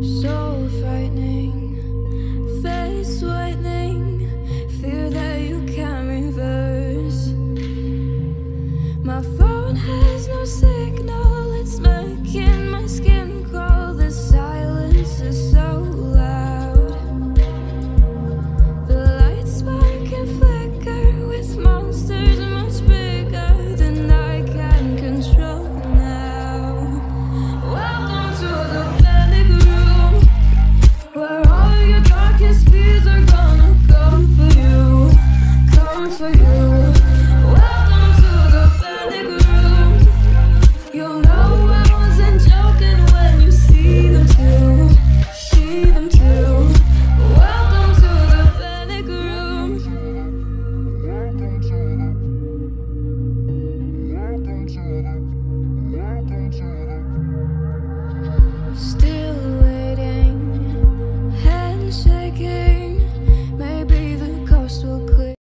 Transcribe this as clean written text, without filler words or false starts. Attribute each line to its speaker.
Speaker 1: So frightening, face whitening, fear that you can't reverse. My phone has no signal, it's making my skin crawl. The silence is so loud. The lights spark and flicker with monsters much bigger than I can control now. Welcome to the panic room, where all your darkest fears are gonna come for you, come for you. Welcome to the panic room. You'll know I wasn't joking when you see them too, see them too. Welcome to the panic room.
Speaker 2: Welcome to the